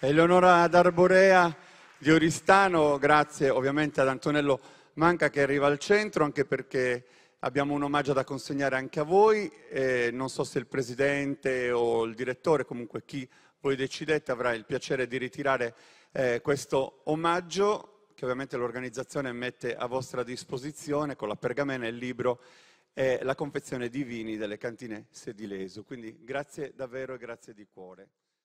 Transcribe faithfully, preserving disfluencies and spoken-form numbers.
Eleonora d'Arborea di Oristano, grazie ovviamente ad Antonello Manca che arriva al centro, anche perché abbiamo un omaggio da consegnare anche a voi. Eh, non so se il presidente o il direttore, comunque chi voi decidete, avrà il piacere di ritirare eh, questo omaggio che ovviamente l'organizzazione mette a vostra disposizione con la pergamena, il libro e la confezione di vini delle cantine Sedilesu. Quindi grazie davvero e grazie di cuore.